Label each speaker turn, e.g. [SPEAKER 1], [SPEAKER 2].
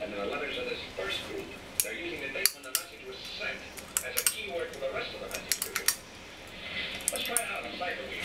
[SPEAKER 1] And in the letters of this first group, they're using the date when the message was sent as a keyword for the rest of the message group. Let's try it out on Cyberweek.